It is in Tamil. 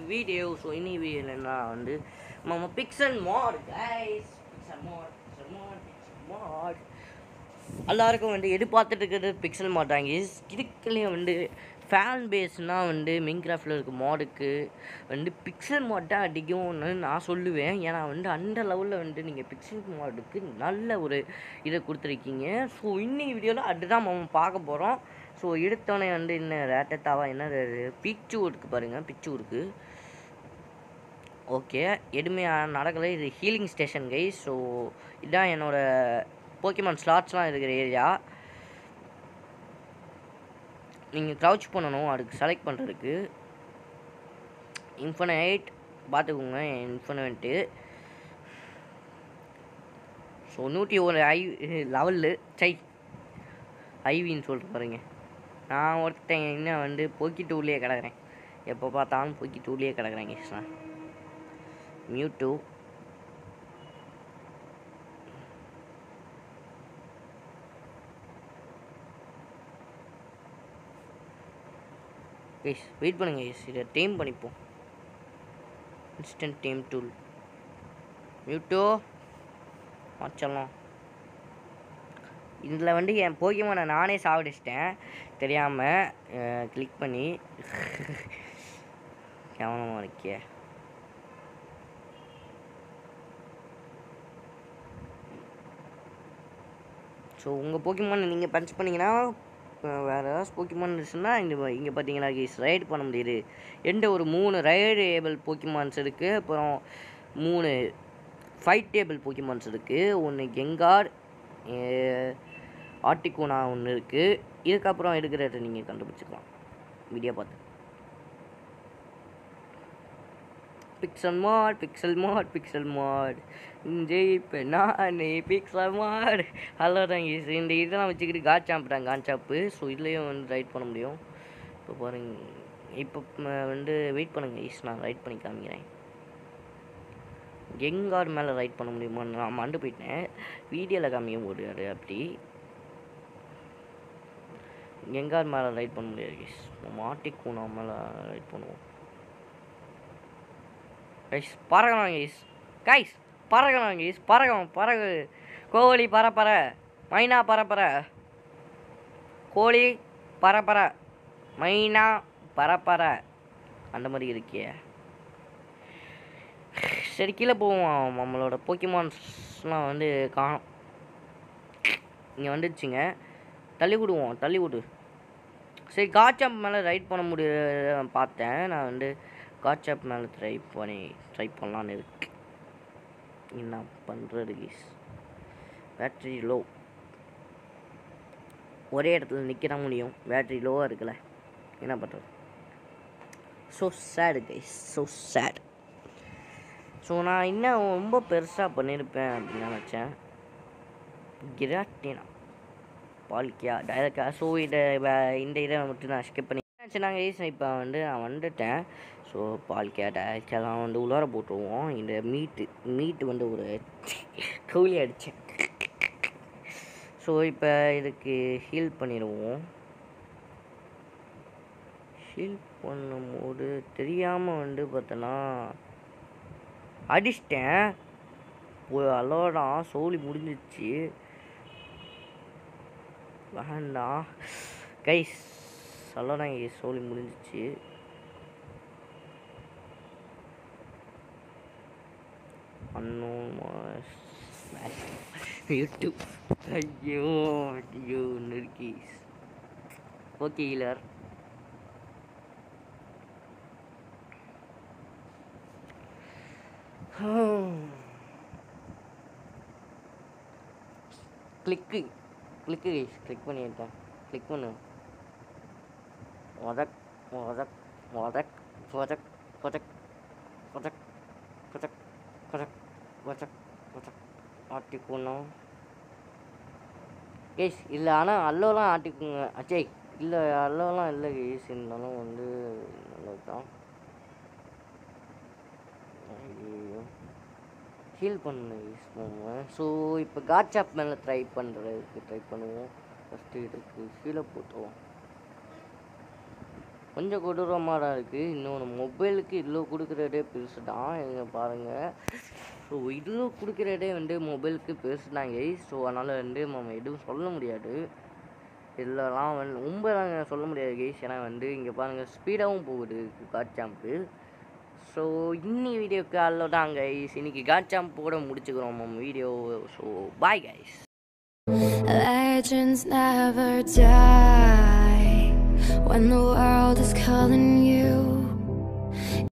வீடியோ. ஸோ இன்னைக்கு வீடியோவில் என்ன வந்து நம்ம Pixelmon கைஸ், Pixelmon எல்லாருக்கும் வந்து எதிர்பார்த்துட்டு இருக்கிறது Pixelmon தான் கைஸ். இதுக்குள்ளேயும் வந்து ஃபேன் பேஸ்னால் வந்து மின்கிராஃப்டில் இருக்க மாடுக்கு வந்து Pixelmon தான் அடிக்கும்னு நான் சொல்லுவேன். ஏன்னா வந்து அந்த லெவலில் வந்து நீங்கள் Pixelmonக்கு நல்ல ஒரு இதை கொடுத்துருக்கீங்க. ஸோ இன்னைக்கு வீடியோவில் அதுதான் நம்ம பார்க்க போகிறோம். ஸோ எடுத்தோடனே வந்து இன்னும் ரேட்டத்தாவா என்ன பிச்சு இருக்குது பாருங்கள், பிச்சு இருக்குது. ஓகே, எதுவுமே நடக்கலை. இது ஹீலிங் ஸ்டேஷன் கைஸ். ஸோ இதுதான் என்னோடய போக்கிமான் ஸ்லாட்ஸ்லாம் இருக்கிற ஏரியா. நீங்கள் க்ரௌச் பண்ணணும் அதுக்கு செலக்ட் பண்ணுறதுக்கு. இன்ஃபினைட் பார்த்துக்கோங்க, இன்ஃபினைட்டு. ஸோ 101 லெவலு சை ஐவின்னு சொல்லிட்டு பாருங்க. நான் ஒருத்தன் இன்னும் வந்து போக்கிட்டு உள்ளே கிடக்குறேன். எப்போ பார்த்தாலும் போக்கிட்டு உள்ளே கிடக்குறேன் கிருஷ்ணா. மியூட்டோ கைஸ் வெயிட் பண்ணுங்க கைஸ், இதை டேம் பண்ணிப்போம். இன்ஸ்டன்ட் டேம் டூல் மியூட்டோ மாற்றலாம். இதில் வந்து என் போக்கிமானை நானே சாவடிச்சிட்டேன் தெரியாமல் கிளிக் பண்ணி. கவனமாக இருக்கிய. ஸோ உங்கள் போக்கிமான் நீங்கள் பஞ்ச் பண்ணிங்கன்னா வேறு ஏதாவது போக்கிமான் இருந்துச்சுன்னா இங்கே பார்த்தீங்கன்னா கைஸ் ரைடு பண்ண முடியுது. எந்த ஒரு 3 ரைடு ஏபிள் போக்கிமான்ஸ் இருக்குது. அப்புறம் 3 ஃபைட் டேபிள் போக்கிமான்ஸ் இருக்குது. ஒன்று கெங்கார், ஆர்டிகோனா ஒன்று இருக்குது. இதுக்கப்புறம் எடுக்கிறத நீங்கள் கண்டுபிடிச்சிக்கலாம் வீடியோ பார்த்து. Pixelmon ஜெயிப்ப நான் Pixelmon. ஹலோ தாங்க. இந்த இதெல்லாம் வச்சுக்கிட்டு கான்சாப்பு. ஸோ இதுலேயும் வந்து ரைட் பண்ண முடியும். இப்போ பாருங்க, இப்போ வந்து வெயிட் பண்ணுங்க ஈஸ், நான் ரைட் பண்ணி காமிக்கிறேன். கெங்கார் மேலே ரைட் பண்ண முடியுமா? நான் மண்டு போயிட்டேன், வீடியோவில் காமிக்க முடியாது. அப்படி கெங்கார் மேலே ரைட் பண்ண முடியாது கைஸ். ஆர்டிகோனா மேலே ரைட் பண்ணுவோம் கைஸ். பறக்கலாம் கைஸ் பறக்கலாம் கைஸ். பறகு கோழி பரப்பற, மைனா பரப்பற, கோழி பரப்பற, மைனா பரப்பற, அந்த மாதிரி இருக்கிய. சரி கீழே போவோம். நம்மளோட போக்கிமான்ஸ்லாம் வந்து காணும். இங்கே வந்துடுச்சுங்க, தள்ளி விடு. சரி காட்சாப் மேலே ரைட் பண்ண முடிய பார்த்தேன். நான் வந்து காட்சாப் மேலே ட்ரை பண்ணலான்னு இருக்கு. என்ன பண்ணுறது கைஸ், பேட்ரி லோ. ஒரே இடத்துல நிற்க தான் முடியும், பேட்ரி லோவாக இருக்குல்ல, என்ன பண்ணுறது. So sad guys, so sad. So நான் இன்னும் ரொம்ப பெருசாக பண்ணியிருப்பேன் அப்படின்னு நினச்சேன். கிராட்டினா பால்கியா டைரக்டா. ஸோ இந்த இதை மட்டும் நான் ஸ்கிப் பண்ணி நாங்கள் ஈஸ். இப்போ வந்து நான் வந்துட்டேன். ஸோ பால்கியா டைரக்டாலாம் வந்து உள்ளார போட்டுருவோம். இந்த மீட்டு வந்து ஒரு கோழி அடித்தேன். ஸோ இப்போ இதுக்கு ஹீல் பண்ணிடுவோம். ஹீல் பண்ணும்போது தெரியாமல் வந்து பார்த்தோன்னா அடிச்சிட்டேன். அலோடான் சோழி முடிஞ்சிச்சு. வேண்டாம் கைஸ், சொல்லலாம் கைஸ், சோழி முடிஞ்சிச்சு. யூடியூப் ஐயோ நெருக்கீஸ். Okay healer. Click guys, click பண்ணிட்டேன். கிளிக் பண்ணு. ஆட்டிக்கணும் கேஸ். இல்லை ஆனால் அல்லோலாம் ஆட்டிக்குங்க அச்சே. இல்லை அல்லோலாம் இல்லை கேஸ், இருந்தாலும் வந்து நல்லது தான். ஐயோ ஹீல் பண்ணு கேஸ் போவோம். ஸோ இப்போ காட்சாப் மேலே ட்ரை பண்ணுவோம். ஃபஸ்ட்டு இதுக்கு ஹீலை போட்டுருவோம். கொஞ்சம் கொடூரமாக தான் இருக்குது. இன்னொன்று மொபைலுக்கு இவ்வளோ கொடுக்குறதே பெருசு தான். இங்கே பாருங்கள். ஸோ இவ்வளோ கொடுக்குறதே வந்து மொபைலுக்கு பெருசு தான் கைஸ். ஸோ அதனால் வந்து நம்ம எதுவும் சொல்ல முடியாது. இதெல்லாம் வந்து ரொம்ப தாங்க சொல்ல முடியாது கைஸ். ஏன்னா வந்து இங்கே பாருங்கள் ஸ்பீடாகவும் போகுது காட் ஜாம்ப்பு. ஸோ இன்னி வீடியோக்கு அவ்வளோதான் கைஸ். இன்றைக்கி காட் ஜாம்போட முடிச்சுக்கிறோம் நம்ம வீடியோ. So bye guys. Legends never die when the world is calling you.